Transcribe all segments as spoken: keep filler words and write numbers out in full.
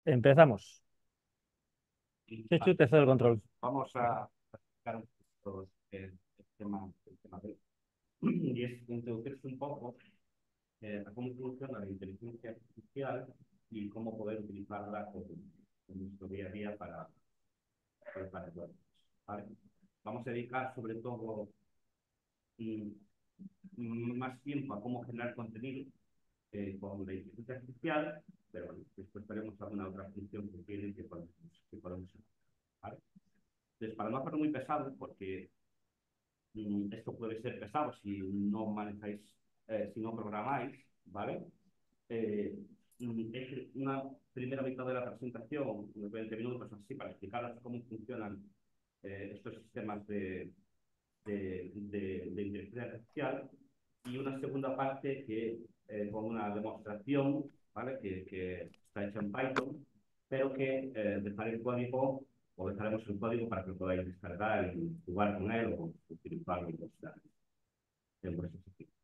Empezamos. Y, Sí, ah, sí, te cedo el control. vamos a explicar un poquito el, el tema, el tema de hoy. Y es introducirse un poco eh, a cómo funciona la inteligencia artificial y cómo poder utilizarla en, en nuestro día a día para, para, para el web, ¿vale? Vamos a dedicar sobre todo mm, mm, más tiempo a cómo generar contenido eh, con la inteligencia artificial, pero bueno, después tenemos alguna otra función que tiene que podemos, que podemos hacer, ¿vale? Entonces, para no hacerlo muy pesado, porque mm, esto puede ser pesado si no manejáis, eh, si no programáis, ¿vale? Eh, mm, es una primera mitad de la presentación, unos veinte minutos así, para explicaros cómo funcionan eh, estos sistemas de, de, de, de inteligencia artificial, y una segunda parte que eh, con una demostración, ¿vale? Que, que está hecha en Python, pero que eh, dejaré el código o dejaremos el código para que lo podáis descargar y jugar con él o utilizarlo en vuestras en vuestros equipos.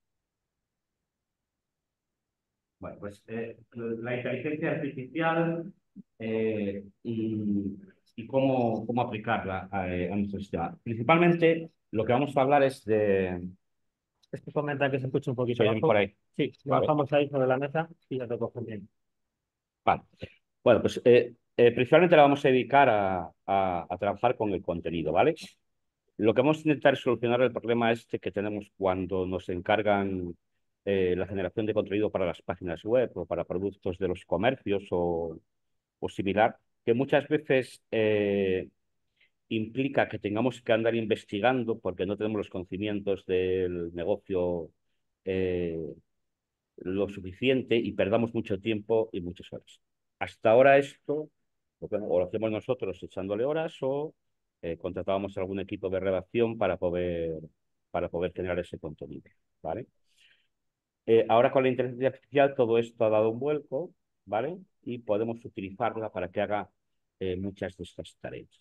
Bueno, pues eh, la inteligencia artificial eh, y, y cómo, cómo aplicarla a, a nuestro sistema. Principalmente lo que vamos a hablar es de... Es que comenta que se escucha un poquito ¿Se oye por bajo. ahí? Sí, lo Vale, bajamos ahí sobre la mesa y ya te cogen bien. vale. Bueno, pues eh, eh, principalmente la vamos a dedicar a, a, a trabajar con el contenido, ¿vale? Lo que vamos a intentar es solucionar el problema este que tenemos cuando nos encargan eh, la generación de contenido para las páginas web o para productos de los comercios o, o similar, que muchas veces eh, implica que tengamos que andar investigando porque no tenemos los conocimientos del negocio eh, lo suficiente y perdamos mucho tiempo y muchas horas. Hasta ahora esto, bueno, o lo hacemos nosotros echándole horas o eh, contratábamos algún equipo de redacción para poder, para poder generar ese contenido, ¿vale? Eh, ahora con la inteligencia artificial todo esto ha dado un vuelco, ¿vale? Y podemos utilizarla para que haga eh, muchas de estas tareas.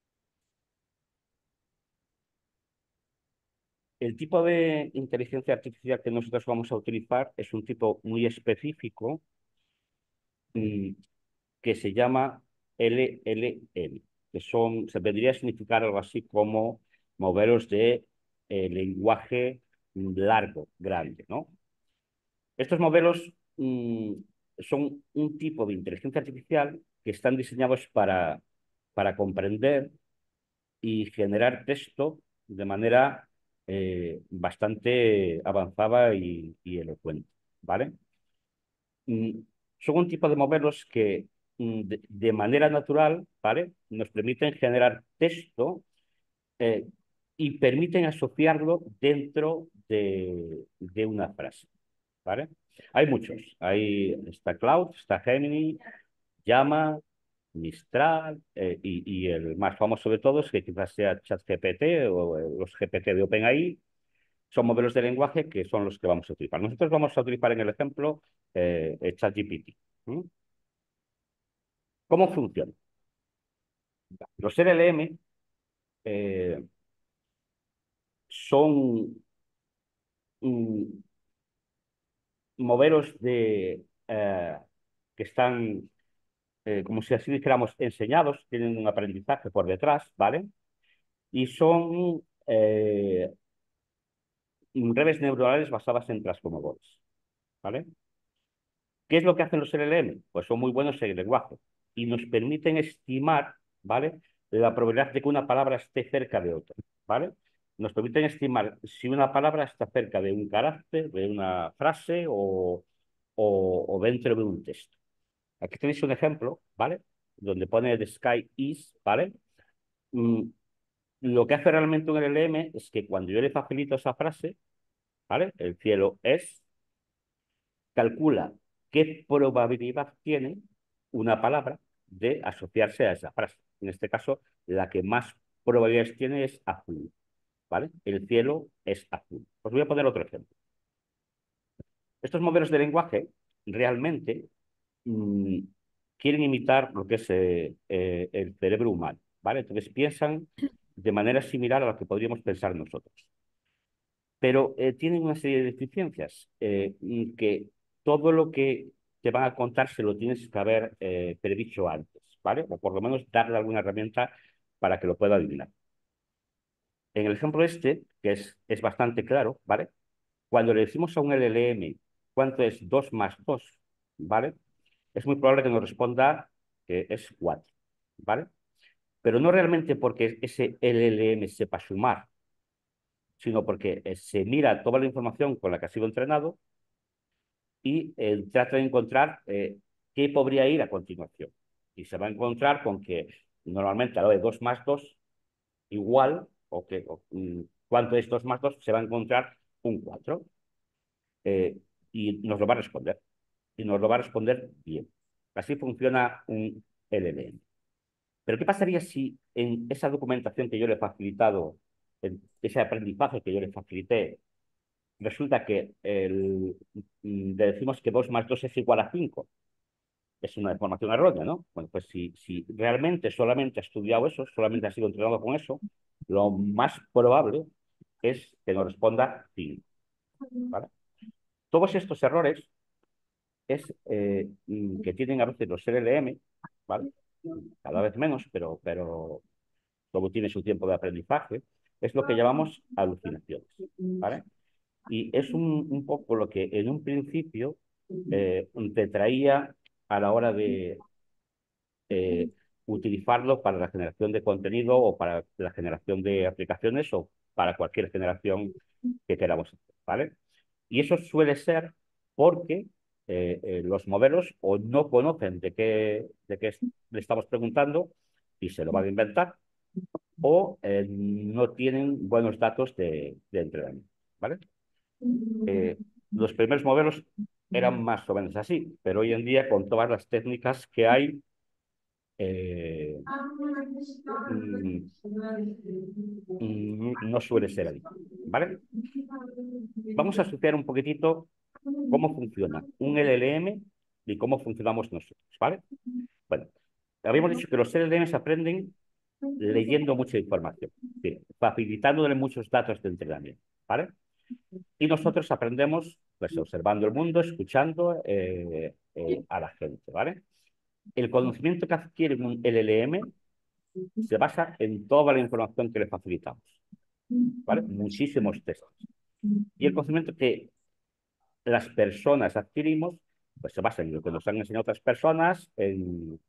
El tipo de inteligencia artificial que nosotros vamos a utilizar es un tipo muy específico mm, que se llama L L M, que son, se vendría a significar algo así como modelos de eh, lenguaje largo, grande, ¿no? Estos modelos mm, son un tipo de inteligencia artificial que están diseñados para, para comprender y generar texto de manera eh, bastante avanzada y, y elocuente, ¿vale? Mm, son un tipo de modelos que mm, de, de manera natural, ¿vale? Nos permiten generar texto eh, y permiten asociarlo dentro de, de una frase, ¿vale? Hay muchos. Hay, está Cloud, está Gemini, Llama, Mistral, eh, y, y el más famoso de todos, que quizás sea ChatGPT o eh, los G P T de OpenAI, son modelos de lenguaje que son los que vamos a utilizar. Nosotros vamos a utilizar en el ejemplo eh, eh, ChatGPT. ¿Mm? ¿Cómo funciona? Los L L M eh, son mm, modelos de, eh, que están, eh, como si así dijéramos, enseñados, tienen un aprendizaje por detrás, ¿vale? Y son eh, redes neuronales basadas en transformadores, ¿vale? ¿Qué es lo que hacen los L L M? Pues son muy buenos en el lenguaje y nos permiten estimar, ¿vale? La probabilidad de que una palabra esté cerca de otra, ¿vale? Nos permiten estimar si una palabra está cerca de un carácter, de una frase o, o, o dentro de un texto. Aquí tenéis un ejemplo, ¿vale? Donde pone the sky is, ¿vale? Mm, lo que hace realmente un L L M es que cuando yo le facilito esa frase, ¿vale? El cielo es, calcula qué probabilidad tiene una palabra de asociarse a esa frase. En este caso, la que más probabilidades tiene es azul, ¿vale? El cielo es azul. Os voy a poner otro ejemplo. Estos modelos de lenguaje realmente mmm, quieren imitar lo que es eh, eh, el cerebro humano, ¿vale? Entonces piensan de manera similar a lo que podríamos pensar nosotros. Pero eh, tienen una serie de deficiencias, eh, que todo lo que te van a contar si lo tienes que haber eh, predicho antes, ¿vale? O por lo menos darle alguna herramienta para que lo pueda adivinar. En el ejemplo este, que es, es bastante claro, ¿vale? Cuando le decimos a un L L M cuánto es dos más dos, ¿vale? Es muy probable que nos responda que es cuatro, ¿vale? Pero no realmente porque ese L L M sepa sumar, sino porque eh, se mira toda la información con la que ha sido entrenado y eh, trata de encontrar eh, qué podría ir a continuación. Y se va a encontrar con que normalmente a lo de dos más dos igual, o que o, mm, cuánto es dos más dos, se va a encontrar un cuatro. Eh, y nos lo va a responder. Y nos lo va a responder bien. Así funciona un L L M. Pero ¿qué pasaría si en esa documentación que yo le he facilitado, en ese aprendizaje que yo le facilité, resulta que el, mm, le decimos que dos más dos es igual a cinco? Es una información errónea, ¿no? Bueno, pues si, si realmente solamente ha estudiado eso, solamente ha sido entrenado con eso, lo más probable es que nos responda cinco, ¿vale? Todos estos errores es eh, mm, que tienen a veces los L L M, ¿vale? Cada vez menos, pero, pero todo tiene su tiempo de aprendizaje, es lo que llamamos alucinaciones, ¿vale? Y es un, un poco lo que en un principio eh, te traía a la hora de eh, utilizarlo para la generación de contenido o para la generación de aplicaciones o para cualquier generación que queramos hacer, ¿vale? Y eso suele ser porque eh, eh, los modelos o no conocen de qué, de qué le estamos preguntando y se lo van a inventar, o eh, no tienen buenos datos de, de entrenamiento, ¿vale? Eh, los primeros modelos eran más o menos así, pero hoy en día con todas las técnicas que hay, eh, mm, mm, no suele ser así, ¿vale? Vamos a estudiar un poquitito cómo funciona un L L M y cómo funcionamos nosotros, ¿vale? Bueno, habíamos dicho que los L L Ms aprenden leyendo mucha información, sí, facilitándole muchos datos de entrenamiento, ¿vale? Y nosotros aprendemos pues observando el mundo, escuchando eh, eh, a la gente, ¿vale? El conocimiento que adquiere un L L M se basa en toda la información que le facilitamos, ¿vale? Muchísimos textos. Y el conocimiento que las personas adquirimos, pues se basa en lo que nos han enseñado otras personas, en,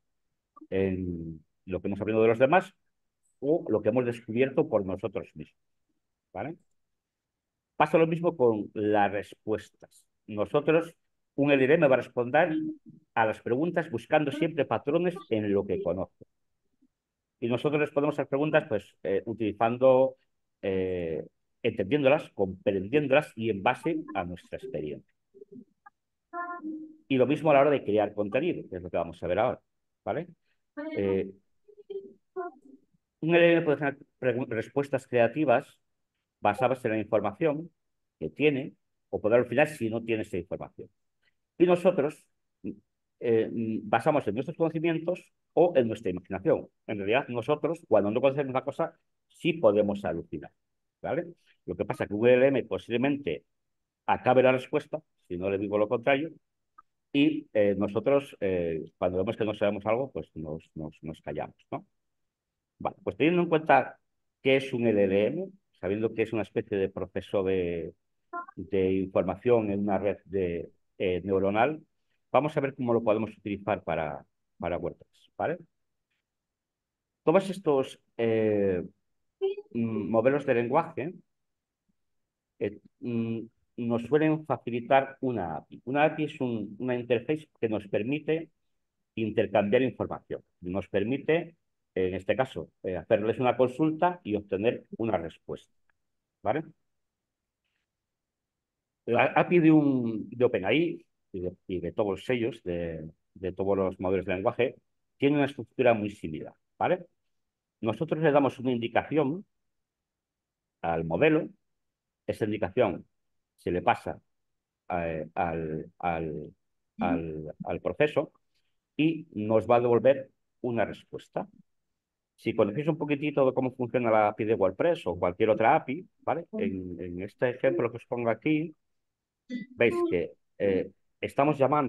en lo que hemos aprendido de los demás o lo que hemos descubierto por nosotros mismos, ¿vale? Pasa lo mismo con las respuestas. Nosotros, un L L M va a responder a las preguntas buscando siempre patrones en lo que conoce. Y nosotros respondemos a las preguntas pues eh, utilizando, eh, entendiéndolas, comprendiéndolas y en base a nuestra experiencia. Y lo mismo a la hora de crear contenido, que es lo que vamos a ver ahora, ¿vale? Eh, un L L M puede tener respuestas creativas basadas en la información que tiene o poder opinar si no tiene esa información. Y nosotros eh, basamos en nuestros conocimientos o en nuestra imaginación. En realidad, nosotros, cuando no conocemos una cosa, sí podemos alucinar, ¿vale? Lo que pasa es que un L L M posiblemente acabe la respuesta, si no le digo lo contrario, y eh, nosotros, eh, cuando vemos que no sabemos algo, pues nos, nos, nos callamos, ¿no? Vale, pues teniendo en cuenta qué es un L L M, sabiendo que es una especie de proceso de, de información en una red de, eh, neuronal, vamos a ver cómo lo podemos utilizar para, para WordPress, ¿vale? Todos estos eh, modelos de lenguaje eh, nos suelen facilitar una A P I. Una A P I es un, una interface que nos permite intercambiar información. Nos permite, en este caso, eh, hacerles una consulta y obtener una respuesta, ¿vale? La A P I de, un, de OpenAI y de, y de todos los sellos, de, de todos los modelos de lenguaje, tiene una estructura muy similar, ¿vale? Nosotros le damos una indicación al modelo, esa indicación se le pasa eh, al, al, al, al proceso y nos va a devolver una respuesta. Si conocéis un poquitito de cómo funciona la A P I de WordPress o cualquier otra A P I, ¿vale? En, en este ejemplo que os pongo aquí, veis que eh, estamos llamando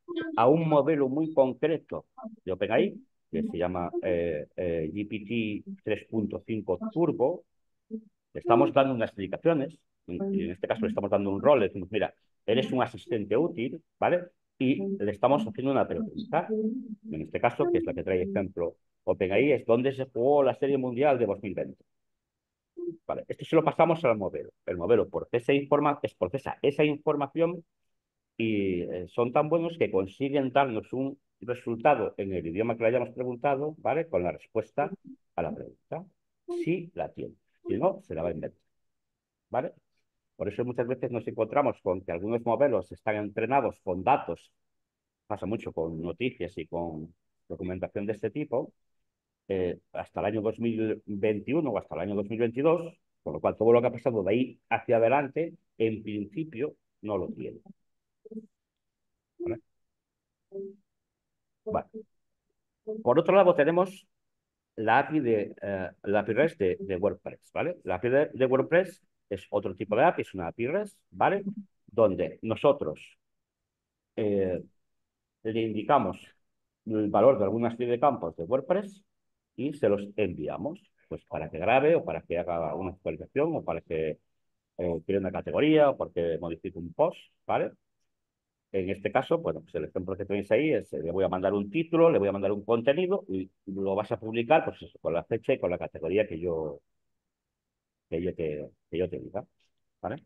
a un modelo muy concreto de OpenAI, que se llama eh, eh, G P T tres punto cinco Turbo. Le estamos dando unas indicaciones, y en este caso le estamos dando un rol, le decimos, mira, eres un asistente útil, ¿vale? Y le estamos haciendo una pregunta. En este caso, que es la que trae ejemplo OpenAI, es dónde se jugó la Serie Mundial de dos mil veinte. Vale, esto se lo pasamos al modelo. El modelo procesa, informa, es, procesa esa información y eh, son tan buenos que consiguen darnos un resultado en el idioma que le hayamos preguntado, ¿vale? Con la respuesta a la pregunta. Si la tiene. Si no, se la va a inventar, ¿vale? Por eso muchas veces nos encontramos con que algunos modelos están entrenados con datos, pasa mucho con noticias y con documentación de este tipo, eh, hasta el año dos mil veintiuno o hasta el año dos mil veintidós, con lo cual todo lo que ha pasado de ahí hacia adelante, en principio, no lo tiene. ¿Vale? Vale. Por otro lado, tenemos la A P I de, eh, la A P I REST de, de WordPress, ¿vale? La A P I de, de WordPress es otro tipo de A P I, es una A P I REST, ¿vale? Donde nosotros eh, le indicamos el valor de alguna serie de campos de WordPress y se los enviamos, pues para que grabe o para que haga una actualización o para que eh, cree una categoría o porque modifique un post, ¿vale? En este caso, bueno, pues el ejemplo que tenéis ahí es, eh, le voy a mandar un título, le voy a mandar un contenido y lo vas a publicar, pues eso, con la fecha y con la categoría que yo, que yo te, que yo te diga, ¿vale?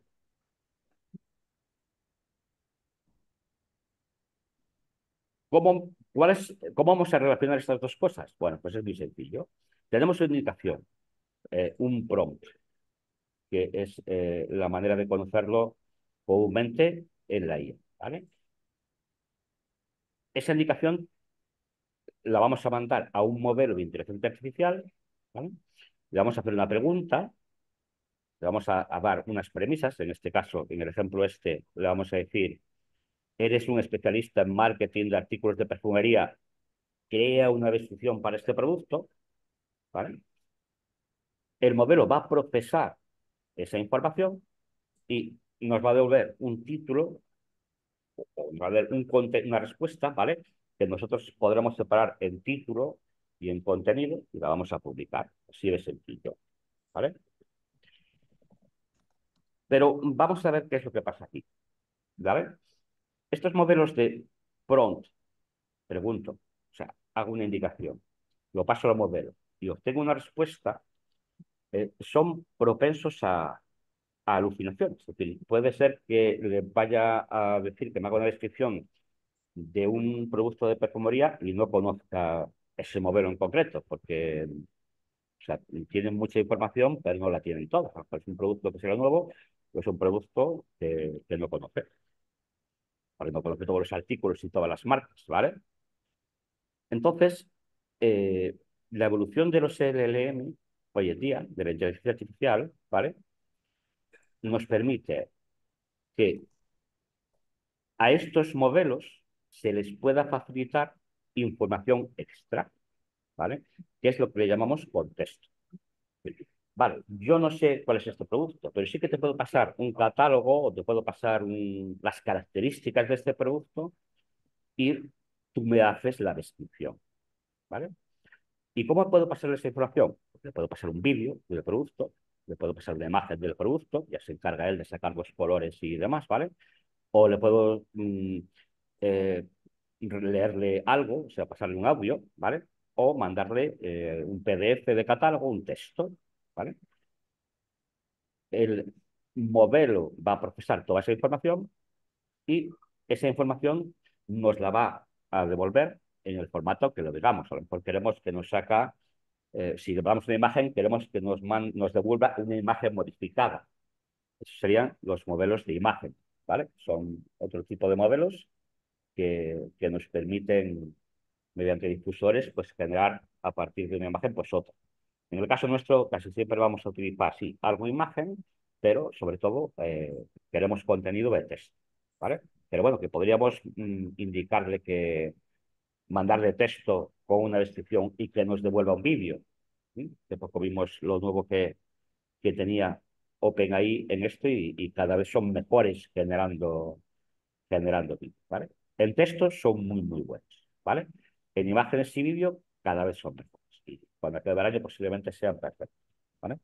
¿Cómo, cuál es, ¿Cómo vamos a relacionar estas dos cosas? Bueno, pues es muy sencillo. Tenemos una indicación, eh, un prompt, que es eh, la manera de conocerlo comúnmente en la I A, ¿vale? Esa indicación la vamos a mandar a un modelo de inteligencia artificial, ¿vale? Le vamos a hacer una pregunta, le vamos a, a dar unas premisas, en este caso, en el ejemplo este, le vamos a decir, eres un especialista en marketing de artículos de perfumería, crea una descripción para este producto, ¿vale? El modelo va a procesar esa información y nos va a devolver un título o nos va a dar un una respuesta, ¿vale? Que nosotros podremos separar en título y en contenido y la vamos a publicar. Así de sencillo, ¿vale? Pero vamos a ver qué es lo que pasa aquí, ¿vale? Estos modelos de prompt, pregunto, o sea, hago una indicación, lo paso al modelo y obtengo una respuesta, eh, son propensos a, a alucinaciones. Es decir, puede ser que le vaya a decir que me haga una descripción de un producto de perfumería y no conozca ese modelo en concreto, porque o sea, tienen mucha información, pero no la tienen toda. Es un producto que será nuevo, pues es un producto que, que no conoce. ¿Vale? No conoce todos los artículos y todas las marcas, ¿vale? Entonces, eh, la evolución de los L L M hoy en día, de la inteligencia artificial, ¿vale? Nos permite que a estos modelos se les pueda facilitar información extra, ¿vale? Que es lo que le llamamos contexto. Vale, yo no sé cuál es este producto, pero sí que te puedo pasar un catálogo o te puedo pasar un, las características de este producto y tú me haces la descripción, ¿vale? ¿Y cómo puedo pasarle esa información? Pues le puedo pasar un vídeo del producto, le puedo pasar una imagen del producto, ya se encarga él de sacar los colores y demás, ¿vale? O le puedo mm, eh, leerle algo, o sea, pasarle un audio, ¿vale? O mandarle eh, un P D F de catálogo, un texto, ¿vale? El modelo va a procesar toda esa información y esa información nos la va a devolver en el formato que lo digamos. A lo mejor queremos que nos saca, eh, si le damos una imagen, queremos que nos, man, nos devuelva una imagen modificada. Esos serían los modelos de imagen, ¿vale? Son otro tipo de modelos que, que nos permiten, mediante difusores, pues generar a partir de una imagen, pues otra. En el caso nuestro, casi siempre vamos a utilizar, sí, algo imagen, pero sobre todo eh, queremos contenido de texto, ¿vale? Pero bueno, que podríamos mm, indicarle que mandarle texto con una descripción y que nos devuelva un vídeo. ¿Sí? De poco vimos lo nuevo que, que tenía OpenAI en esto y, y cada vez son mejores generando, generando vídeos, ¿vale? En textos son muy, muy buenos, ¿vale? En imágenes y vídeo cada vez son mejores. Y cuando acabe el año posiblemente sean perfectos, ¿vale?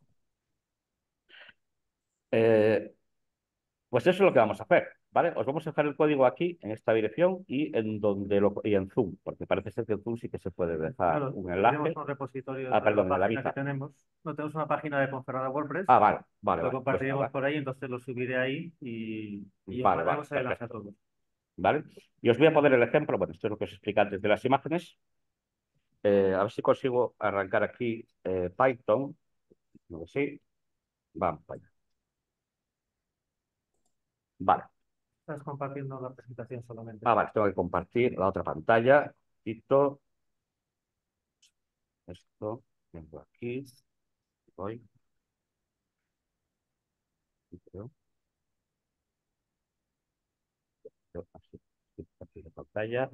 Eh, pues eso es lo que vamos a hacer, ¿vale? Os vamos a dejar el código aquí, en esta dirección, y en donde lo, y en Zoom, porque parece ser que en Zoom sí que se puede dejar Claro, un tenemos enlace. un repositorio Ah, dentro de la perdón, en la página que mitad. tenemos. No tenemos una página de Ponferrada WordPress, Ah, vale, vale, lo vale. Pues compartiremos nada. por ahí, entonces lo subiré ahí y, y os Vale, vale, mandaremos el enlace a perfecto. todos. ¿Vale? Y os voy a poner el ejemplo, bueno, esto es lo que os explica antes de las imágenes. Eh, a ver si consigo arrancar aquí eh, Python. No sé si. Vamos para allá. Vale. Estás compartiendo la presentación solamente. Ah, vale, tengo que compartir la otra pantalla. Quito esto. Vengo aquí. Voy. Quito, quito, así. Compartir la pantalla.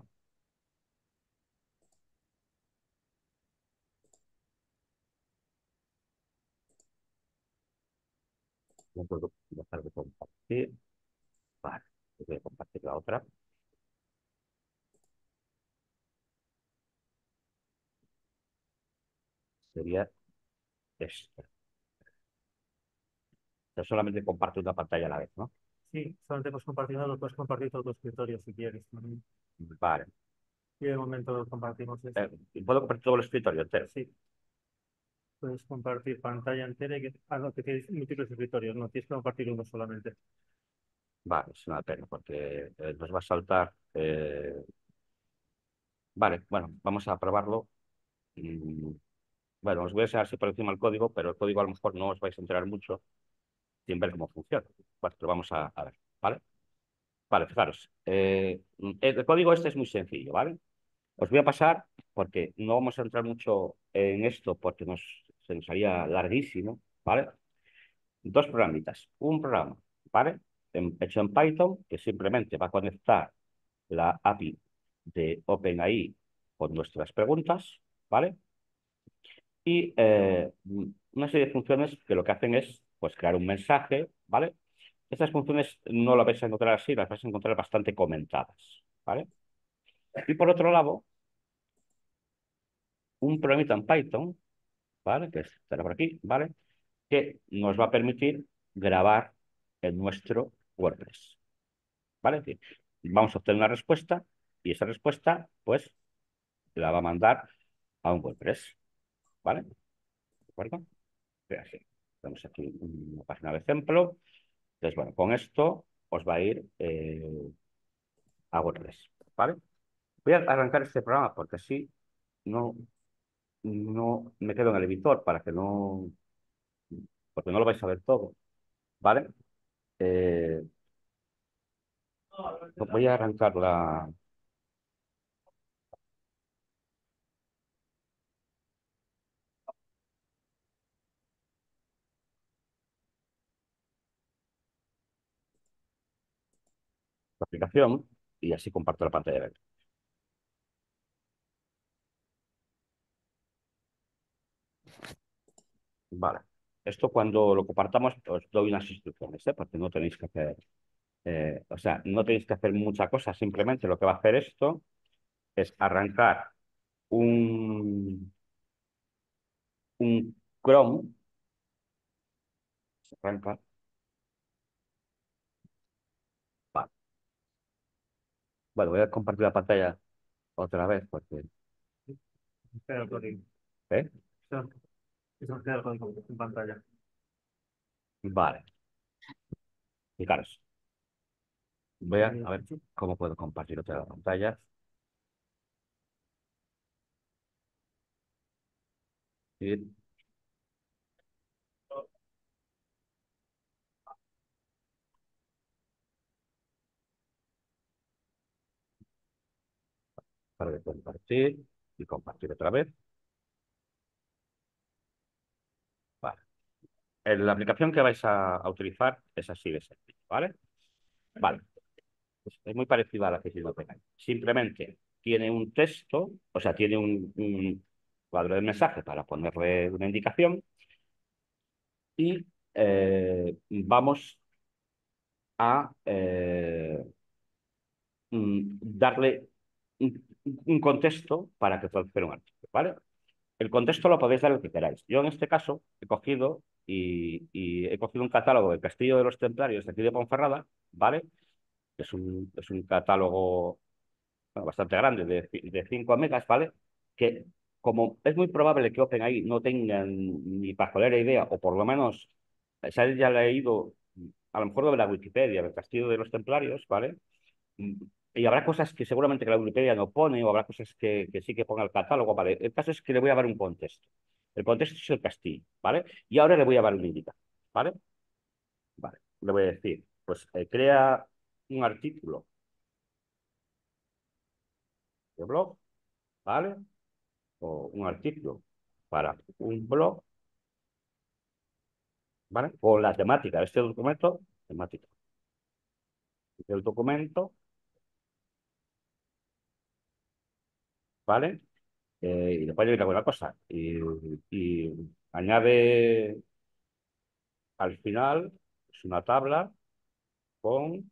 No puedo dejar de compartir. Vale. Voy a compartir la otra. Sería esta. Yo solamente comparto una pantalla a la vez, ¿no? Sí, solamente puedes compartir, no lo puedes compartir todo tu escritorio si quieres. Vale. Y de momento compartimos esto. Eh, ¿puedo compartir todo el escritorio entero? Sí, puedes compartir pantalla entera y que, ah, no, que tienes múltiples escritorios, no tienes que compartir uno solamente. Vale, es una pena porque eh, nos va a saltar. eh, Vale, bueno, vamos a probarlo. Mm, Bueno, os voy a enseñar así por encima el código, pero el código a lo mejor no os vais a enterar mucho sin ver cómo funciona. Bueno, pero vamos a, a ver, ¿vale? Vale, fijaros. eh, el código este es muy sencillo, ¿vale? Os voy a pasar, porque no vamos a entrar mucho en esto porque nos, se nos haría larguísimo, ¿vale? Dos programitas. Un programa, ¿vale? En- hecho en Python, que simplemente va a conectar la A P I de OpenAI con nuestras preguntas, ¿vale? Y eh, una serie de funciones que lo que hacen es pues, crear un mensaje, ¿vale? Estas funciones no las vais a encontrar así, las vais a encontrar bastante comentadas, ¿vale? Y por otro lado, un programita en Python, ¿vale? Que estará por aquí, ¿vale? Que nos va a permitir grabar en nuestro WordPress, ¿vale? Es decir, vamos a obtener una respuesta y esa respuesta, pues, la va a mandar a un WordPress, ¿vale? ¿De acuerdo? Ve así. Tenemos aquí una página de ejemplo. Entonces, bueno, con esto os va a ir eh, a WordPress, ¿vale? Voy a arrancar este programa porque así no, no me quedo en el editor para que no, porque no lo vais a ver todo, ¿vale? Eh, voy a arrancar la, la aplicación y así comparto la pantalla de Vale. Esto cuando lo compartamos os doy unas instrucciones, ¿eh? Porque no tenéis que hacer, eh, o sea, no tenéis que hacer mucha cosa, simplemente lo que va a hacer esto es arrancar un, un Chrome, se arranca, vale. Bueno, voy a compartir la pantalla otra vez porque, Espera el código. ¿eh? Eso, eso queda el código en pantalla. Vale, fijaros, voy a, Eh, a ver cómo puedo compartir otra pantalla. Y, para de compartir y compartir otra vez. Vale. Eh, La aplicación que vais a, a utilizar es así de sencillo, ¿vale? Vale. Pues es muy parecida a la que hicimos OpenAI. Simplemente tiene un texto, o sea, tiene un, un cuadro de mensaje para ponerle una indicación y eh, vamos a, eh, mm, darle un, un contexto para que pueda hacer un artículo, ¿vale? El contexto lo podéis dar el que queráis. Yo en este caso he cogido y, y he cogido un catálogo del Castillo de los Templarios de aquí de Ponferrada, ¿vale? Es un, es un catálogo, bueno, bastante grande, de, de cinco megas, ¿vale? Que como es muy probable que OpenAI no tengan ni pajolera idea, o por lo menos se haya ya leído, a lo mejor de la Wikipedia, del Castillo de los Templarios, ¿vale? Y habrá cosas que seguramente que la Wikipedia no pone, o habrá cosas que, que sí que ponga el catálogo, ¿vale? El caso es que le voy a dar un contexto. El contexto es el castillo, ¿vale? Y ahora le voy a dar un indicador, ¿vale? Vale. Le voy a decir, pues eh, crea un artículo de blog, ¿vale? O un artículo para un blog, ¿vale? Con la temática de este documento, temática del documento, ¿vale? Eh, y después yo le hago una cosa. Y, y añade al final es una tabla con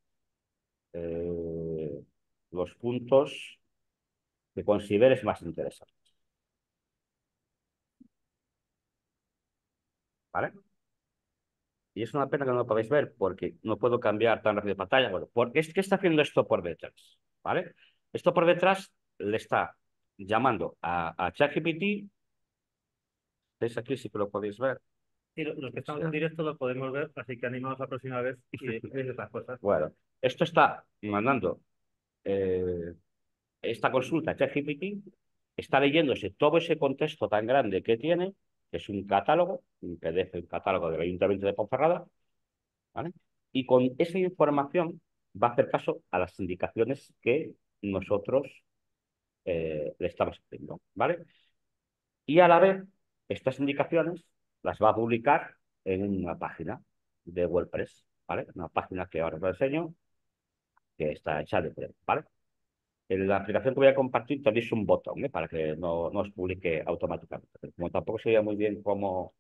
eh, los puntos que consideres más interesantes, ¿vale? Y es una pena que no lo podáis ver porque no puedo cambiar tan rápido de pantalla. Bueno, porque es que está haciendo esto por detrás, ¿vale? Esto por detrás le está llamando a, a ChatGPT. ¿Veis aquí? Sí que lo podéis ver. Y lo- los que estamos en directo lo podemos ver, así que animaos la próxima vez y veis estas cosas. Bueno, esto está mandando eh, esta consulta a ChatGPT, está leyéndose todo ese contexto tan grande que tiene, que es un catálogo, un P D F, un catálogo del Ayuntamiento de Ponferrada, ¿vale? Y con esa información va a hacer caso a las indicaciones que nosotros eh, le estamos haciendo, ¿vale? Y a la vez, estas indicaciones las va a publicar en una página de WordPress, ¿vale? Una página que ahora os enseño, que está hecha de web, ¿vale? En la aplicación que voy a compartir tenéis un botón, ¿eh? Para que no, no os publique automáticamente. Pero como tampoco sabía muy bien cómo,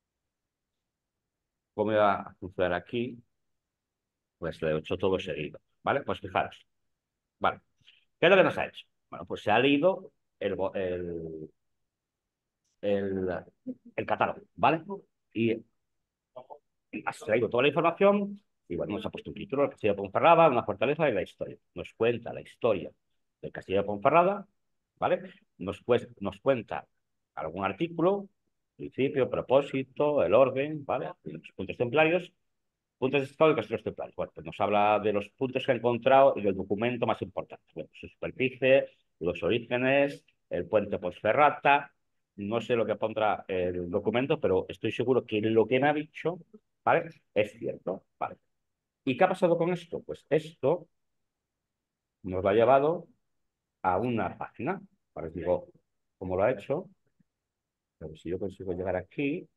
cómo iba a funcionar aquí, pues lo he hecho todo seguido, ¿vale? Pues fijaros, ¿vale? ¿Qué es lo que nos ha hecho? Bueno, pues se ha leído el, el, el, el catálogo, ¿vale? Y ha extraído toda la información y, bueno, nos ha puesto un título, el Castillo de Ponferrada, una fortaleza y la historia. Nos cuenta la historia del Castillo de Ponferrada, ¿vale? Nos, pues, nos cuenta algún artículo, principio, propósito, el orden, ¿vale? Los puntos templarios. Puntos históricos y los templarios. Bueno, pues nos habla de los puntos que ha encontrado y del documento más importante. Bueno, su superficie, los orígenes, el puente Posferrata. No sé lo que pondrá el documento, pero estoy seguro que lo que me ha dicho, ¿vale? Es cierto, ¿vale? ¿Y qué ha pasado con esto? Pues esto nos lo ha llevado a una página. Ahora os digo cómo lo ha hecho. Pero si yo consigo llegar aquí,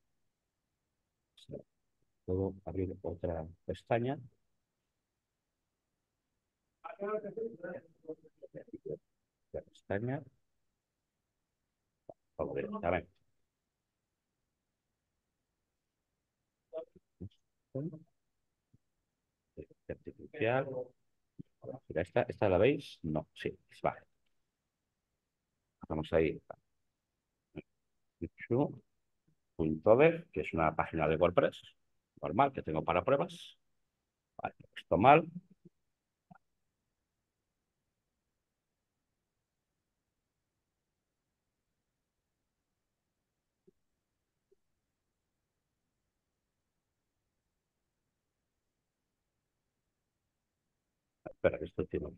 puedo abrir otra pestaña. La pestaña. Vamos a ver, a ver. Artificial. Mira, esta, esta la veis, no, sí, vale. Vamos ahí. punto dev, que es una página de WordPress normal que tengo para pruebas. Vale, esto mal. Espera, que esto tiene.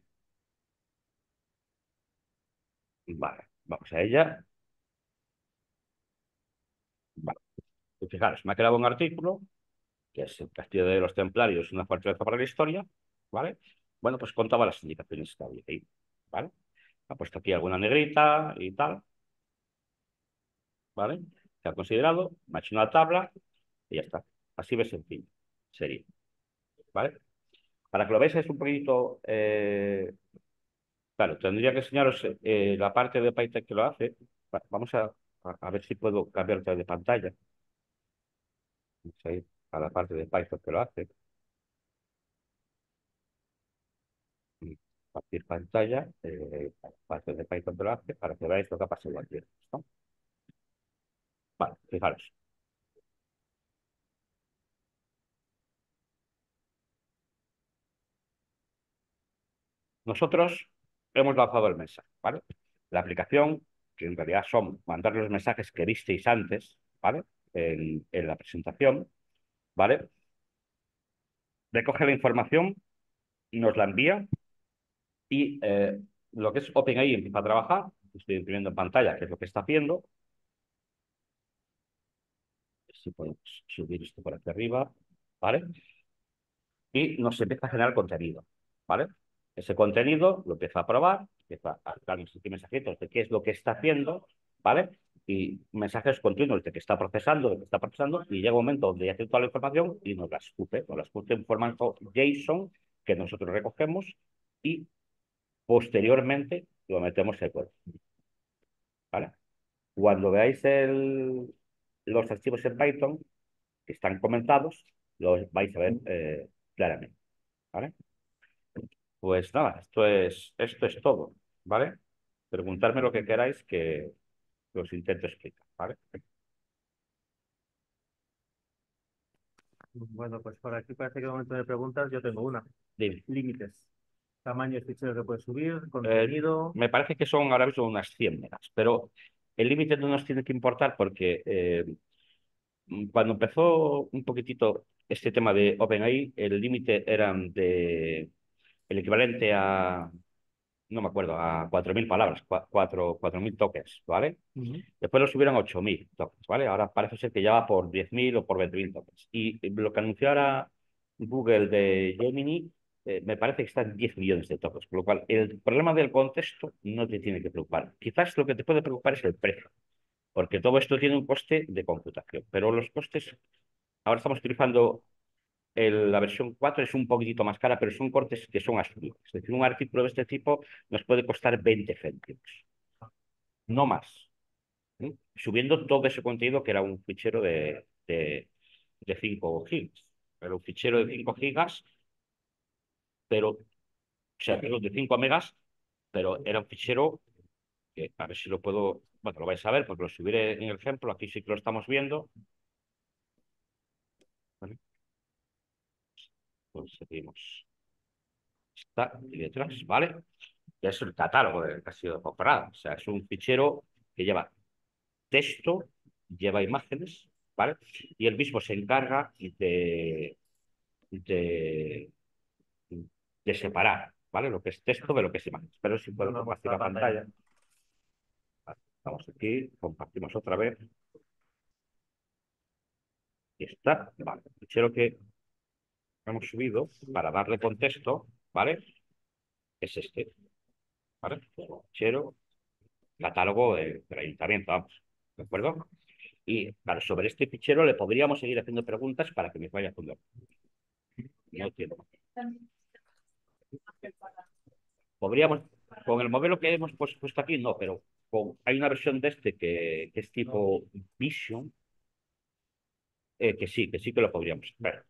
Vale, vamos a ella. Vale. Y fijaros, me ha quedado un artículo que es el Castillo de los Templarios, una fortaleza para la historia, ¿vale? Bueno, pues contaba las indicaciones que había ahí, ¿vale? Ha puesto aquí alguna negrita y tal, ¿vale? Se ha considerado, me ha hecho una tabla y ya está. Así de sencillo sería, ¿vale? Para que lo veáis es un poquito... eh, claro, tendría que enseñaros eh, la parte de Python que lo hace. Va- Vamos a, a- a ver si puedo cambiar de pantalla. Vamos a ir a la parte de Python que lo hace. Compartir pantalla, eh, parte de Python te lo hace para que veáis lo que ha pasado aquí, ¿no? Vale, fijaros. Nosotros hemos lanzado el mensaje, ¿vale? La aplicación, que en realidad son mandar los mensajes que visteis antes, ¿vale? En, en la presentación, ¿vale? Recoge la información, nos la envía y eh, lo que es OpenAI empieza a trabajar. Estoy imprimiendo en pantalla qué es lo que está haciendo. Si podemos subir esto por aquí arriba, ¿vale? Y nos empieza a generar contenido, ¿vale? Ese contenido lo empieza a probar, empieza a darnos aquí mensajitos de qué es lo que está haciendo, ¿vale? Y mensajes continuos de que está procesando, de que está procesando, y llega un momento donde ya tiene toda la información y nos la escupe, nos la escupe en formato JSON que nosotros recogemos y posteriormente lo metemos en el web, ¿vale? Cuando veáis el, los archivos en Python que están comentados, los vais a ver eh, claramente, ¿vale? Pues nada, esto es, esto es todo, ¿vale? Preguntarme lo que queráis que, que os intento explicar, ¿vale? Bueno, pues por aquí parece que hay un momento de preguntas. Yo tengo una. Dime. Límites. Tamaño de fichero que puedes subir, Eh, contenido. me parece que son ahora mismo unas cien megas, pero el límite no nos tiene que importar porque eh, cuando empezó un poquitito este tema de OpenAI, el límite eran de el equivalente a, no me acuerdo, a cuatro mil palabras, cuatro mil tokens, ¿vale? Ujú. Después lo subieron a ocho mil tokens, ¿vale? Ahora parece ser que ya va por diez mil o por veinte mil tokens. Y lo que anunciara Google de Gemini, eh, me parece que está en diez millones de tokens, con lo cual el problema del contexto no te tiene que preocupar. Quizás lo que te puede preocupar es el precio, porque todo esto tiene un coste de computación, pero los costes, ahora estamos utilizando el- la versión cuatro, es un poquitito más cara, pero son cortes que son asumibles. Es decir, un artículo de este tipo nos puede costar veinte céntimos, no más. ¿Sí? Subiendo todo ese contenido que era un fichero de, de, de cinco gigas. Era un fichero de cinco gigas, pero, o sea, perdón, de cinco megas, pero era un fichero que, a ver si lo puedo, bueno, lo vais a ver porque lo subiré en el ejemplo, aquí sí que lo estamos viendo. ¿Vale? Pues seguimos. Está aquí detrás, ¿vale? Que es el catálogo de, que ha sido comprado. O sea, es un fichero que lleva texto, lleva imágenes, ¿vale? Y él mismo se encarga de, de de separar, ¿vale? Lo que es texto de lo que es imagen. Pero si puedo Una compartir muestra la de pantalla. pantalla. Vale, vamos aquí, compartimos otra vez. Y está, vale. El fichero que hemos subido para darle contexto, ¿vale? Es este, ¿vale? Fichero, catálogo de- del ayuntamiento, vamos, ¿de acuerdo? Y claro, sobre este fichero le podríamos seguir haciendo preguntas para que me vaya haciendo. No tiempo. Podríamos, con el modelo que hemos pues- puesto aquí, no, pero con, hay una versión de este que, que es tipo Vision, eh, que sí, que sí que lo podríamos hacer,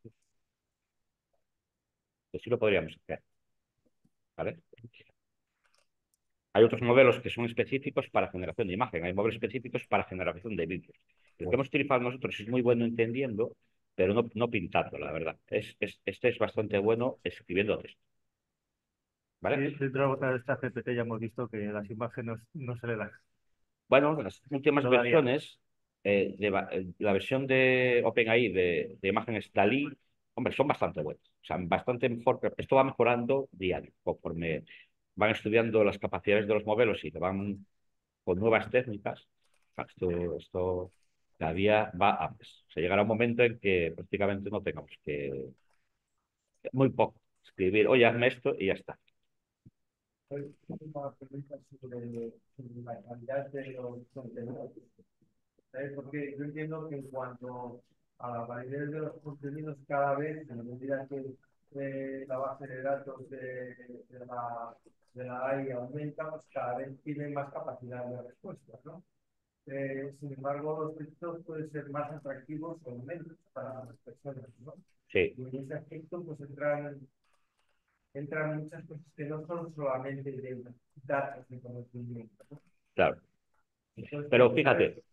que sí lo podríamos hacer, ¿vale? Hay otros modelos que son específicos para generación de imagen, hay modelos específicos para generación de vídeos. El que hemos utilizado nosotros es muy bueno entendiendo, pero no, no pintando, la verdad. Es, es, este es bastante bueno escribiendo texto, Sí, ¿vale? dentro de esta G P T ya hemos visto que las imágenes no se le dan. Bueno, las últimas Todavía. versiones, eh, de, va- eh, la versión de OpenAI de, de imágenes DALL-E, hombre, son bastante buenas. O sea, bastante mejor. Esto va mejorando día a día, conforme van estudiando las capacidades de los modelos y que van con nuevas técnicas. Esto, esto cada día va a más. O sea, llegará un momento en que prácticamente no tengamos que, muy poco, escribir, oye, hazme esto y ya está. Pues, una pregunta sobre, sobre la calidad de los contenidos. ¿Sabes? Porque yo entiendo que en cuanto a la validez de los contenidos, cada vez, en la medida que eh, la base de datos de, de la, de la A I aumenta, pues cada vez tiene más capacidad de respuesta, ¿no? Eh, sin embargo, los textos pueden ser más atractivos o menos para las personas, ¿no? Sí. Y en ese aspecto, pues entran entran muchas cosas que no son solamente de datos de conocimiento, ¿no? Claro. Entonces, Pero ¿sabes? fíjate,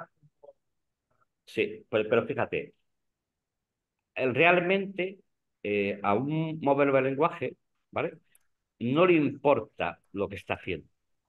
sí, pero, pero fíjate, el- realmente eh, a un modelo de lenguaje, ¿vale? No le importa lo que está haciendo,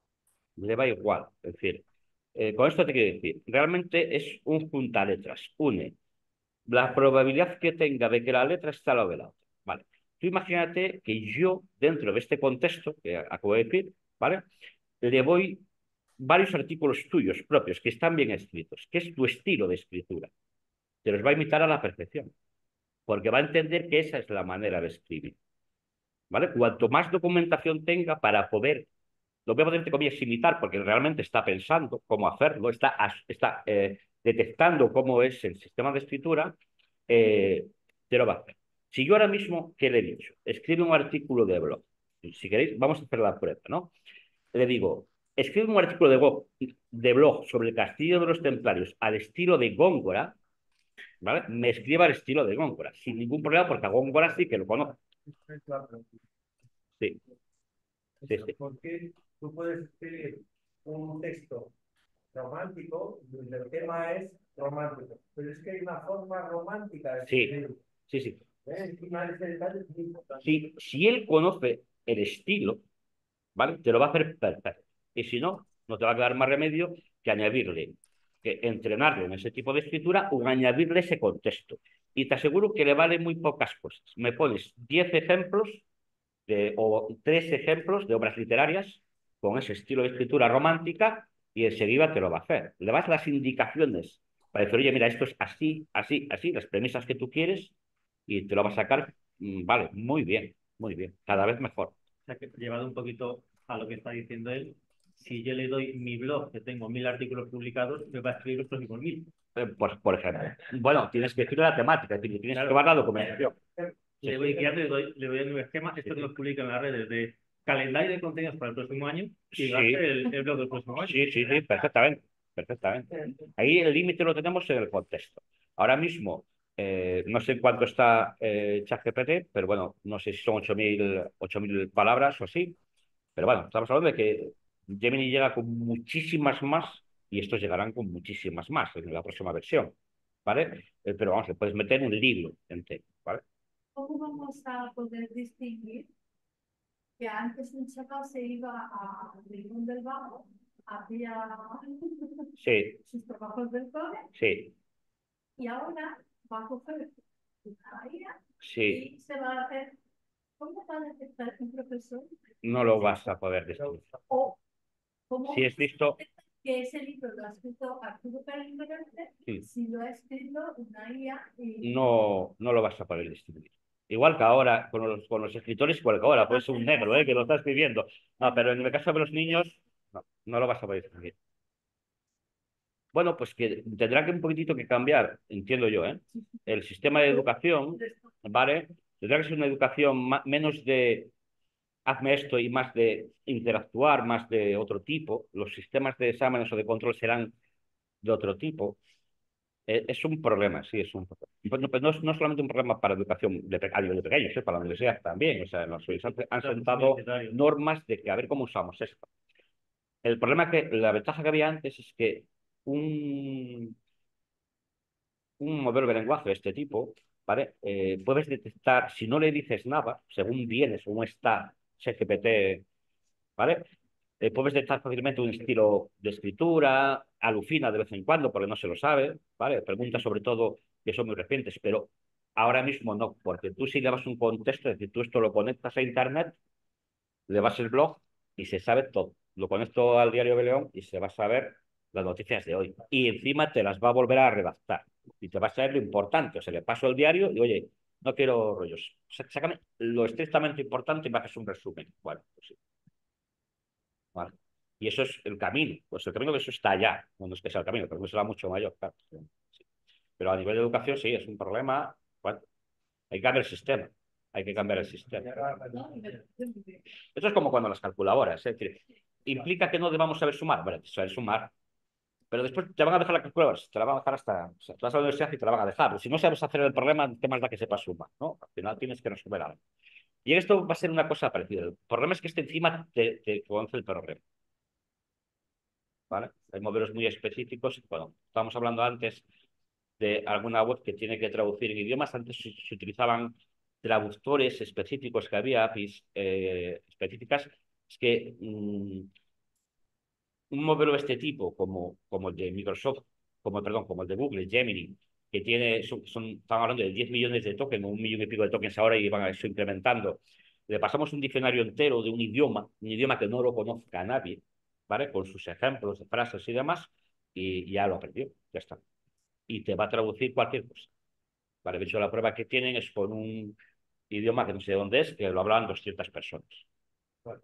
le va igual. Es decir, eh, con esto te quiero decir, realmente es un juntaletras, une la probabilidad que tenga de que la letra está al lado de la otra. Vale. Tú imagínate que yo, dentro de este contexto que acabo de decir, ¿vale? Le doy varios artículos tuyos propios que están bien escritos, que es tu estilo de escritura. Te los va a imitar a la perfección, porque va a entender que esa es la manera de escribir. ¿Vale? Cuanto más documentación tenga para poder, lo voy a poder, entre comillas, imitar, porque realmente está pensando cómo hacerlo, está, está eh, detectando cómo es el sistema de escritura, eh, te lo va a hacer. Si yo ahora mismo, ¿qué le he dicho? Escribe un artículo de blog. Si queréis, vamos a hacer la prueba, ¿no? Le digo, escribe un artículo de blog, de blog sobre el castillo de los templarios al estilo de Góngora, ¿vale? Me escribe al estilo de Góngora, sin ningún problema, porque a Góngora sí que lo conozco. esa es la pregunta. Sí, sí, sí. Porque tú puedes escribir un texto romántico, donde el tema es romántico, pero es que hay una forma romántica de Sí, escribir. sí, sí. ¿Eh? Encima de ese detalle es muy importante. Si, si él conoce el estilo, ¿vale? Te lo va a hacer perfecto. Y si no, no te va a quedar más remedio que añadirle, que entrenarlo en ese tipo de escritura o añadirle ese contexto. Y te aseguro que le vale muy pocas cosas. Me pones diez ejemplos de, o tres ejemplos de obras literarias con ese estilo de escritura romántica y enseguida te lo va a hacer. Le das las indicaciones para decir, oye, mira, esto es así, así, así, las premisas que tú quieres y te lo va a sacar, mm, vale, muy bien, muy bien, cada vez mejor. O sea, que llevado un poquito a lo que está diciendo él, si yo le doy mi blog, que tengo mil artículos publicados, me va a escribir los próximos mil. Eh, Pues, por ejemplo, bueno, tienes que escribir la temática, tienes que Claro. llevar la documentación. Sí. Le voy guiando, le doy, le doy un esquema, esto Sí, que sí. nos publica en las redes de calendario de contenidos para el próximo año y va a Sí, ser el, el blog del próximo año. sí, sí, sí, perfectamente, perfectamente. Ahí el límite lo tenemos en el contexto. Ahora mismo, eh, no sé en cuánto está eh, ChatGPT, pero bueno, no sé si son ocho mil ocho mil palabras o así, pero bueno, estamos hablando de que Gemini llega con muchísimas más y estos llegarán con muchísimas más en la próxima versión, ¿vale? Eh, pero vamos, le puedes meter un libro entero, ¿vale? ¿Cómo vamos a poder distinguir que antes un chaval se iba a Rincón del Vago, hacía Sí, sus trabajos del cole sí, y ahora va a coger una I A sí, y se va a hacer? ¿Cómo va a detectar un profesor? no lo vas a poder distinguir. O cómo Si es listo, que ese libro lo ha escrito Arturo Pérez Reverte, sí, si lo ha escrito una I A y no, no lo vas a poder distinguir. Igual que ahora, con los, con los escritores, igual que ahora, puede ser un negro, ¿eh? Que lo está escribiendo. No, pero en el caso de los niños, no, no lo vas a poder distinguir. Bueno, pues que tendrá que un poquitito que cambiar, entiendo yo, ¿eh? El sistema de educación, ¿vale? Tendrá que ser una educación ma- menos de hazme esto y más de interactuar, más de otro tipo. Los sistemas de exámenes o de control serán de otro tipo. Eh, es un problema, sí, es un problema. Bueno, pues no, es- no es solamente un problema para educación de, pe- a nivel de pequeños, ¿eh? Para la universidad también. O sea, nos han, han sentado normas de que a ver cómo usamos esto. El problema que, la ventaja que había antes es que un, un modelo de lenguaje de este tipo, ¿vale? Eh, puedes detectar, si no le dices nada, según viene, según está ChatGPT, ¿vale? Eh, puedes detectar fácilmente un estilo de escritura, alucina de vez en cuando porque no se lo sabe, ¿vale? Preguntas sobre todo que son muy recientes, pero ahora mismo no, porque tú si le das un contexto, es decir, tú esto lo conectas a internet, le vas el blog y se sabe todo. Lo conecto al Diario de León y se va a saber las noticias de hoy. Y encima te las va a volver a redactar. Y te va a saber lo importante. O sea, le paso el diario y, oye, no quiero rollos. Sácame lo estrictamente importante y me haces un resumen. Bueno, pues sí. Vale. Y eso es el camino. Pues el camino de eso está allá. No es que sea el camino, pero será mucho mayor. Claro. Sí. Pero a nivel de educación sí, es un problema. Bueno, hay que cambiar el sistema. Hay que cambiar el sistema. Esto es como cuando las calculadoras, ¿eh? Es decir, implica que no debamos saber sumar. Bueno, saber sumar. Pero después te van a dejar la calculadora, te la van a dejar hasta. O sea, tú vas a la universidad y te la van a dejar. Pero si no sabes hacer el problema, ¿qué más da que sepas sumar? ¿No? Al final tienes que resolver algo. Y en esto va a ser una cosa parecida. El problema es que este encima te, te conoce el problema. ¿Vale? Hay modelos muy específicos. Bueno, estábamos hablando antes de alguna web que tiene que traducir en idiomas. Antes se, se utilizaban traductores específicos, que había A P Is eh, específicas. Es que mmm, un modelo de este tipo, como, como el de Microsoft, como, perdón, como el de Google, Gemini, que tiene, son, son, están hablando de diez millones de tokens, un millón y pico de tokens ahora y van a eso incrementando. Le pasamos un diccionario entero de un idioma, un idioma que no lo conozca nadie, ¿vale? Con sus ejemplos de frases y demás, y ya lo aprendió, ya está. Y te va a traducir cualquier cosa. Vale, de hecho, la prueba que tienen es con un idioma que no sé de dónde es, que lo hablan doscientas personas. Vale.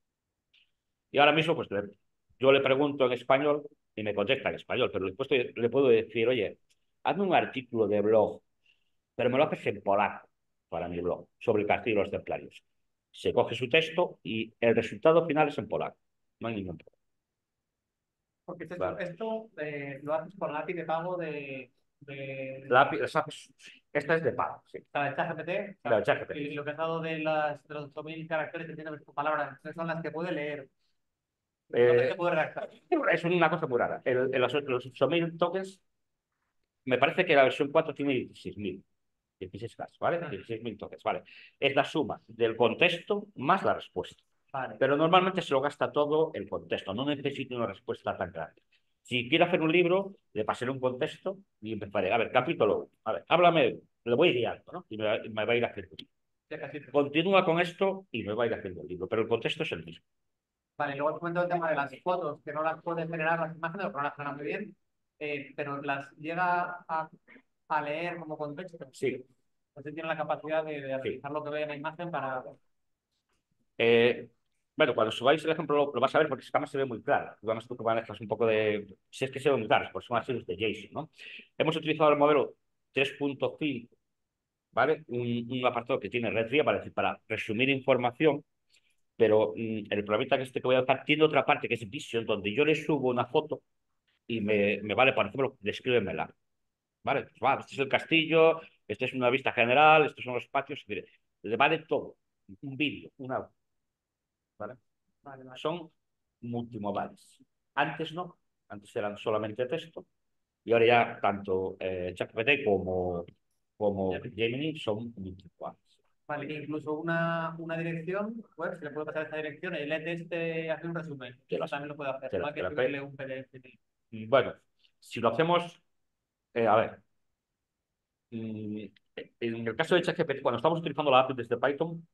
Y ahora mismo, pues yo le pregunto en español y me contesta en español, pero después le puedo decir, oye, hazme un artículo de blog, pero me lo haces en polaco para mi blog, sobre el castillo de los templarios. Se coge su texto y el resultado final es en polaco. No hay ningún problema. Porque esto, Vale. esto eh, lo haces con la A P I de pago de... de... La A P I, esta es de pago, sí. La de ChatGPT. La de ChatGPT. Y lo que has dado de, las, de los ocho mil caracteres que tiene tu palabra, son las que puede leer. Eh, se puede redactar. Es una cosa muy rara. El, el, los, los ocho mil tokens, me parece que la versión cuatro tiene dieciséis mil. dieciséis K, ¿vale? dieciséis mil tokens, ¿vale? Es la suma del contexto más la respuesta. Vale. Pero normalmente se lo gasta todo el contexto. No necesito una respuesta tan grande. Si quiero hacer un libro, le pasaré un contexto y empezaré. A ver, capítulo. A ver, háblame, le voy guiando, ¿no? Y me, me va a ir haciendo el libro. Continúa con esto y me va a ir haciendo el libro, pero el contexto es el mismo. Vale, luego os comento el tema de las fotos, que no las puede generar las imágenes, porque no las generan muy bien, eh, pero las llega a, a leer como contexto. Sí. Entonces tiene la capacidad de, de analizar sí. lo que ve en la imagen para... Eh, bueno, cuando subáis el ejemplo lo, lo vas a ver porque además se ve muy claro. Digamos tú que manejas un poco de... Si es que se ve muy claro, pues son las series de JSON, ¿no? Hemos utilizado el modelo tres punto cinco, ¿vale? Un, un apartado que tiene RedRia para, decir, para resumir información, pero mm, el programita que este que voy a usar tiene otra parte que es Vision, donde yo le subo una foto y me, me vale, por ejemplo, descríbemela. ¿Vale? Pues, va, este es el castillo, esta es una vista general, estos son los patios, mire, le vale todo. Un vídeo, una... ¿Vale? Vale, vale. Son multimodales. Antes no, antes eran solamente texto y ahora ya tanto eh, ChatGPT como, como Gemini son multimodales. Vale, incluso una, una dirección, pues se le puede pasar esta dirección y el este hace un resumen. Eso también lo puede hacer. Te la, no te la hay que escribirle un P D F. Bueno, si lo hacemos, eh, a ver, mm, en el caso de ChatGPT, cuando estamos utilizando la A P I desde Python,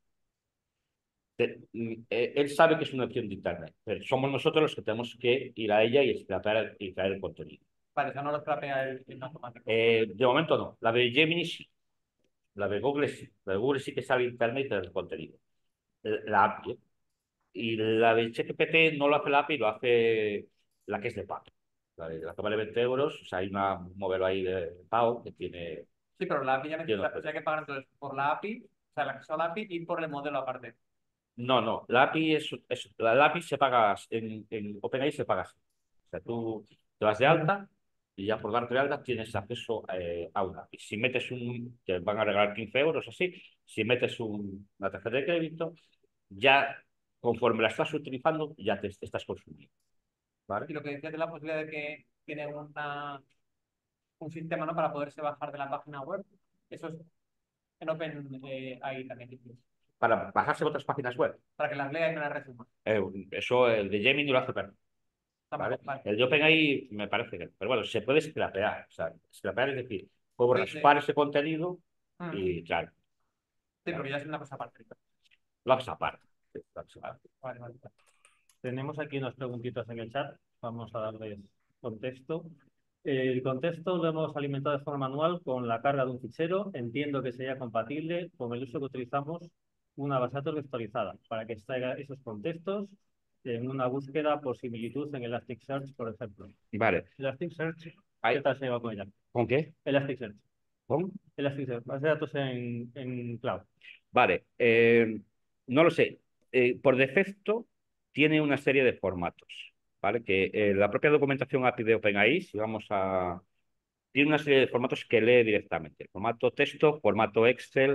te, mm, eh, él sabe que es una opción de Internet, pero somos nosotros los que tenemos que ir a ella y extraer y traer el contenido. Vale, eso no lo trapea el, el automático. Eh, de momento no. La de Gemini sí. La de Google sí. La de Google sí que sale Internet y trae el contenido. La A P I. ¿eh? Y la de ChatGPT no lo hace la A P I, lo hace la que es de pago. La, de, la que vale veinte euros. O sea, hay una, un modelo ahí de pago que tiene... Sí, pero la A P I ya necesita, o sea, hay que pagar entonces por la A P I, o sea, la acceso a la A P I y por el modelo aparte. No, no, la A P I es, es la, la A P I se paga en, en OpenAI se paga. O sea, tú te vas de alta y ya por darte de alta tienes acceso eh, a una A P I. Si metes un, te van a regalar quince euros así, si metes un, una tarjeta de crédito, ya conforme la estás utilizando, ya te, te estás consumiendo. ¿Vale? Y lo que decías de la posibilidad de que tiene una, un sistema, ¿no?, para poderse bajar de la página web, eso es en OpenAI también. Para bajarse otras páginas web. Para que las lea y me las resuma. Eh, eso el de Gemini lo hace perfecto. ¿Vale? Vale. El de OpenAI me parece que... Pero bueno, se puede scrapear. O sea, scrapear es decir, puedo sí, raspar sí. ese contenido hmm. y claro. Sí, porque ya es una cosa aparte. Lo haces aparte. Sí, vale, vale, vale. Tenemos aquí unas preguntitas en el chat. Vamos a darles contexto. El contexto lo hemos alimentado de forma manual con la carga de un fichero. Entiendo que sería compatible con el uso que utilizamos una base de datos vectorizada para que extraiga esos contextos en una búsqueda por similitud en Elasticsearch, por ejemplo. Vale. Elasticsearch, Hay... ¿qué tal se lleva con ella? ¿Con qué? Elasticsearch. ¿Con? Elasticsearch, base de datos en, en cloud. Vale. Eh, no lo sé. Eh, por defecto tiene una serie de formatos, ¿vale? Que eh, la propia documentación A P I de OpenAI, si vamos a... Tiene una serie de formatos que lee directamente. Formato texto, formato Excel,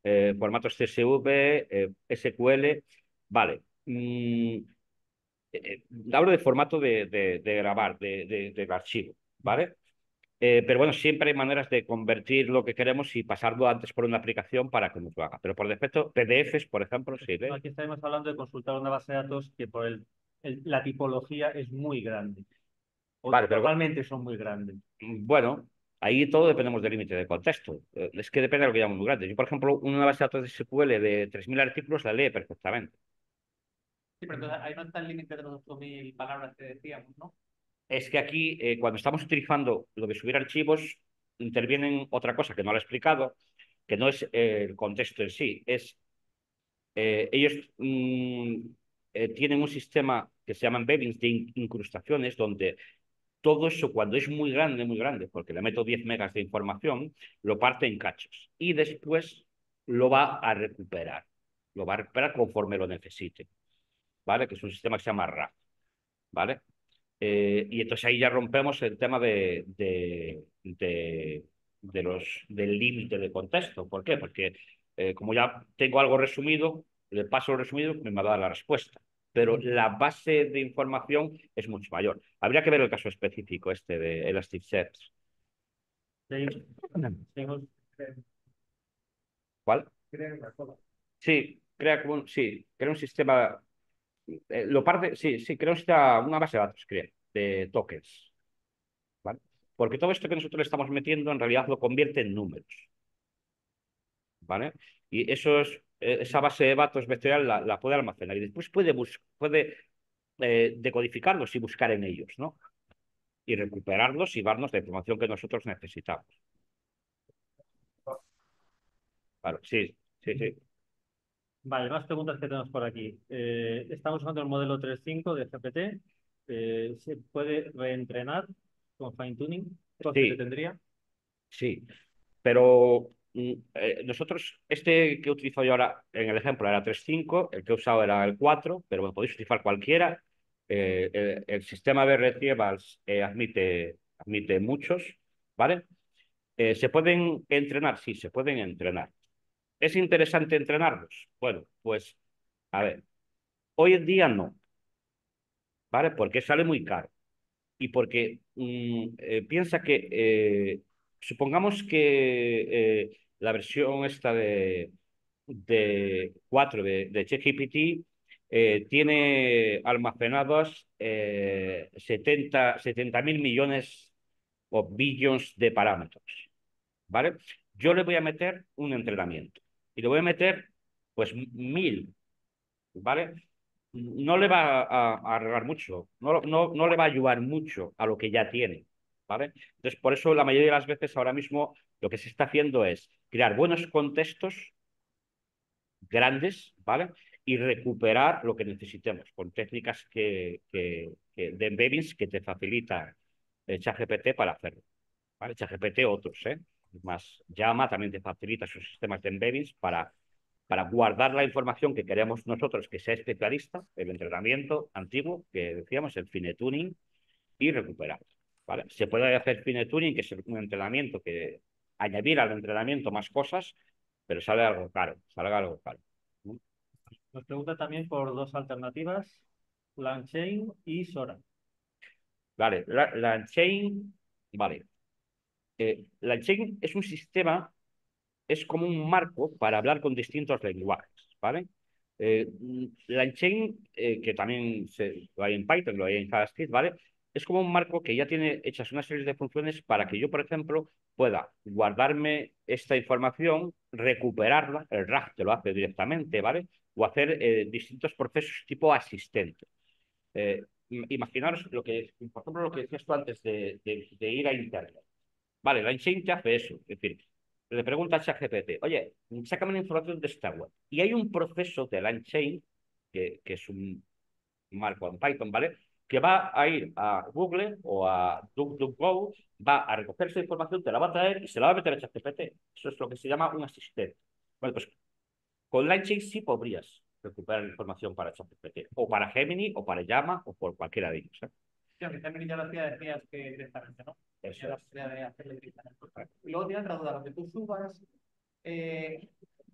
eh, formatos C S V, eh, S Q L, vale. Mm, eh, hablo de formato de, de, de grabar, de, de, del archivo, ¿vale? Eh, pero bueno, siempre hay maneras de convertir lo que queremos y pasarlo antes por una aplicación para que nos lo haga. Pero por defecto, P D Fs, por ejemplo, sí. ¿ves? Aquí estaremos hablando de consultar una base de datos que por el, el- la tipología es muy grande. O Vale, pero normalmente son muy grandes. bueno, ahí todo dependemos del límite de contexto. Eh, Es que depende de lo que llamamos muy grande. Yo, por ejemplo, una base de datos de S Q L de tres mil artículos la lee perfectamente. Sí, pero entonces ahí no está el límite de los ocho mil palabras que decíamos, ¿no? Es que aquí, eh, cuando estamos utilizando lo de subir archivos, intervienen otra cosa que no lo he explicado, que no es eh, el contexto en sí, es eh, ellos mm, eh, tienen un sistema que se llama embeddings de in- incrustaciones, donde todo eso, cuando es muy grande, muy grande, porque le meto diez megas de información, lo parte en cachos y después lo va a recuperar. Lo va a recuperar conforme lo necesite, ¿vale? Que es un sistema que se llama R A F, ¿vale? Eh, y entonces ahí ya rompemos el tema de, de, de, de los, del límite de contexto. ¿Por qué? Porque eh, como ya tengo algo resumido, le paso lo resumido, me va a dar la respuesta. Pero la base de información es mucho mayor. Habría que ver el caso específico este de Elasticsearch. Seguimos. Seguimos. ¿Cuál? Creen una cosa. Sí, crea, como un- sí, crea un sistema. Eh, lo parte, sí, sí, crea un sistema, una base de datos, crea, de tokens. ¿Vale? Porque todo esto que nosotros le estamos metiendo en realidad lo convierte en números, ¿vale? Y eso es, eh, esa base de datos vectorial la, la puede almacenar y después puede, puede eh, decodificarlos y buscar en ellos, ¿no? Y recuperarlos y darnos la información que nosotros necesitamos. Claro, sí, sí, sí. Vale, más preguntas que tenemos por aquí. Eh, estamos usando el modelo tres punto cinco de G P T. Eh, ¿se puede reentrenar con fine tuning? ¿Qué coste Sí, tendría? sí. Pero mm, eh, nosotros, este que he utilizado yo ahora en el ejemplo era tres punto cinco, el que he usado era el cuatro, pero bueno, podéis utilizar cualquiera. Eh, el, el sistema de retrievals eh, admite, admite muchos, ¿vale? Eh, ¿se pueden entrenar? Sí, se pueden entrenar. ¿Es interesante entrenarlos? Bueno, pues, a ver, hoy en día no, ¿vale? Porque sale muy caro. Y porque mm, eh, piensa que, eh, supongamos que eh, la versión esta de, de cuatro de, de ChatGPT eh, tiene almacenados eh, setenta mil millones o billones de parámetros, ¿vale? Yo le voy a meter un entrenamiento y le voy a meter pues mil, ¿vale? No le va a, a arreglar mucho, no, no, no le va a ayudar mucho a lo que ya tiene, ¿vale? Entonces, por eso la mayoría de las veces ahora mismo lo que se está haciendo es crear buenos contextos grandes, ¿vale? Y recuperar lo que necesitemos con técnicas que, que, que de embeddings que te facilita el ChatGPT para hacerlo, ¿vale? ChatGPT otros, ¿eh? Más Llama también te facilita sus sistemas de embeddings para para guardar la información que queremos nosotros que sea especialista, el entrenamiento antiguo, que decíamos, el fine tuning, y recuperar, ¿vale? Se puede hacer fine tuning, que es un entrenamiento que añadir al entrenamiento más cosas, pero sale algo caro, sale algo caro. Nos pregunta también por dos alternativas, LangChain y Sora. Vale, la, la chain, vale. Eh, la chain es un sistema, es como un marco para hablar con distintos lenguajes, ¿vale? Eh, LangChain, eh, que también se, lo hay en Python, lo hay en JavaScript, ¿vale? Es como un marco que ya tiene hechas una serie de funciones para que yo, por ejemplo, pueda guardarme esta información, recuperarla, el R A G te lo hace directamente, ¿vale? O hacer eh, distintos procesos tipo asistente. Eh, imaginaros lo que, por ejemplo, lo que decías tú antes de, de, de ir a Internet. Vale, LangChain te hace eso. Es decir, le pregunta a ChatGPT, oye, sácame la información de esta web. Y hay un proceso de LangChain, que, que es un marco en Python, ¿vale? Que va a ir a Google o a DuckDuckGo, va a recoger esa información, te la va a traer y se la va a meter a ChatGPT. Eso es lo que se llama un asistente. Bueno, pues con LangChain sí podrías recuperar información para ChatGPT, o para Gemini, o para Llama, o por cualquiera de ellos, ¿eh? Sí, aunque también ya lo hacía, decías que directamente, ¿no? Eso Ya la es. posibilidad de hacerle directamente. Y luego tiene otra duda, lo que tú subas, eh,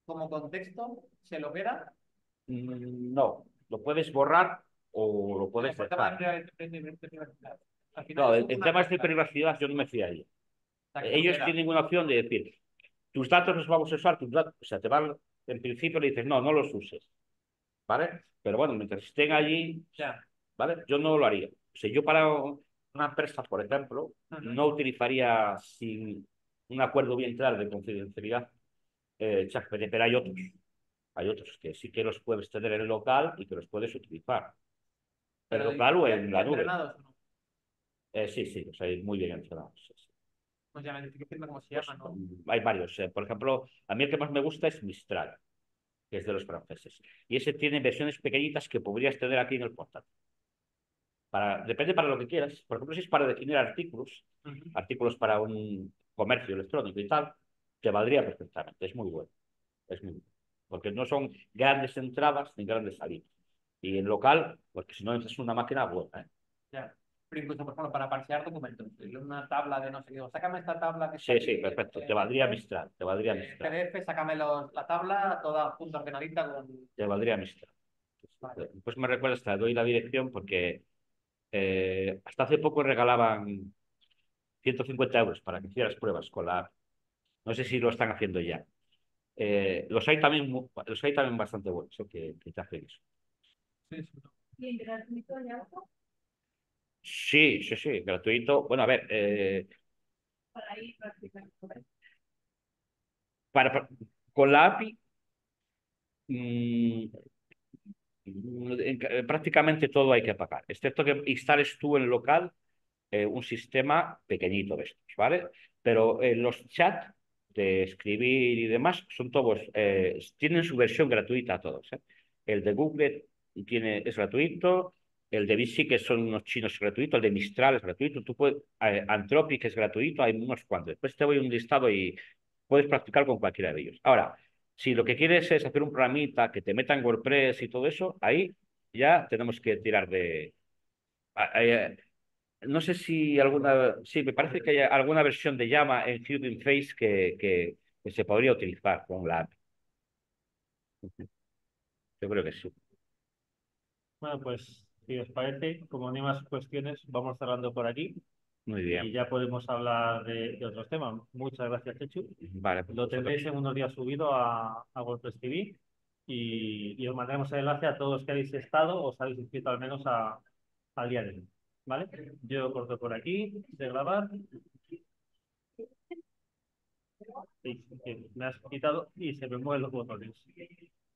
como contexto, ¿se lo queda? Mm, No, lo puedes borrar o lo puedes Por tema dejar. de, de- de- de privacidad. Al final No, es en, como en una temas de mezcla. privacidad yo no me fiaría. O sea, que se lo Ellos queda. tienen una opción de decir, tus datos los vamos a usar, tus datos, o sea, te van, en principio le dices, no, no los uses, ¿vale? Pero bueno, mientras estén allí, Ya. ¿vale? Yo no lo haría. O sea, yo para una empresa, por ejemplo, Ujú. no utilizaría sin un acuerdo bien claro de confidencialidad eh, ChatGPT, pero hay otros. Hay otros que sí que los puedes tener en el local y que los puedes utilizar. En Pero local o ya, en ya la nube. entrenados, ¿no? Eh, sí, sí, o sea, muy bien entrenados. Sí, sí. Pues ya me tienes que decirme cómo se Pues, llama, ¿no? mm, hay varios. eh. Por ejemplo, a mí el que más me gusta es Mistral, que es de los franceses. Y ese tiene versiones pequeñitas que podrías tener aquí en el portátil. Para, depende para lo que quieras. Por ejemplo, si es para definir artículos, Ujú. artículos para un comercio electrónico y tal, te valdría perfectamente. Es muy bueno. Es muy bueno. Porque no son grandes entradas ni grandes salidas. Y en local, porque si no es una máquina buena, ¿eh? Ya. Pero incluso, por ejemplo, para parsear documentos, y una tabla de no sé qué, digo, sácame esta tabla que está Sí, aquí, sí, perfecto. eh, Te valdría eh, Mistral. Te valdría eh, Mistral. P D F, sácame los- la tabla toda junta ordenadita con... Te valdría Mistral. Vale. Pues me recuerdas, te doy la dirección porque eh, hasta hace poco regalaban ciento cincuenta euros para que hicieras pruebas con la app. No sé si lo están haciendo ya. Eh, los hay también, mu- los hay también bastante buenos, ¿eh? que, que te hacen eso. Sí, sí. Y en gratuito hay algo Sí, sí, sí, gratuito. Bueno, a ver, eh, para ir practicando. para, para- con la A P I mm, en- eh, prácticamente todo hay que pagar, excepto que instales tú en local eh, un sistema pequeñito de estos, ¿vale? Pero eh, los chats de escribir y demás son todos, eh, tienen su versión gratuita todos, ¿eh? El de Google tiene, es gratuito, el de Bisi, que son unos chinos gratuitos, el de Mistral es gratuito, tú puedes, eh, Anthropic es gratuito, hay unos cuantos. Después te voy a un listado y puedes practicar con cualquiera de ellos. Ahora, si lo que quieres es hacer un programita que te meta en WordPress y todo eso, ahí ya tenemos que tirar de... a- a- no sé si alguna, sí, me parece que hay alguna versión de Llama en Hugging Face que, que, que se podría utilizar con la A P I. Yo creo que sí. Bueno, pues si os parece, como no hay más cuestiones, vamos cerrando por aquí Muy y bien. ya podemos hablar de, de otros temas. Muchas gracias, Chechu. Vale, pues Lo vosotros. tendréis en unos días subido a, a WordPress T V y, y os mandaremos el enlace a todos los que habéis estado o os habéis inscrito al menos a, al día de hoy. ¿Vale? Yo corto por aquí de grabar. Sí, sí, me has quitado y se me mueven los botones.